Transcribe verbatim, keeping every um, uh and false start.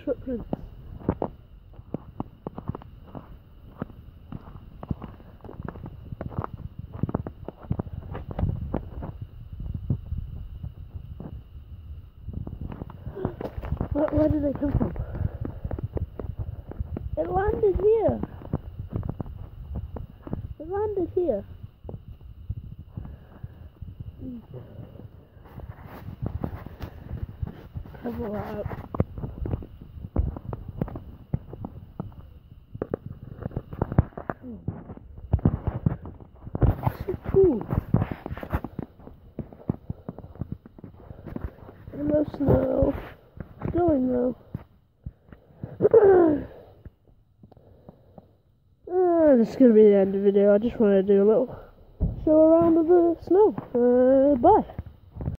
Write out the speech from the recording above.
footprints. Where, where did they come from? It landed here. It landed here. Cover that up. So cool. And no snow. It's going though. uh, this is going to be the end of the video. I just want to do a little show around of the snow. Uh, bye.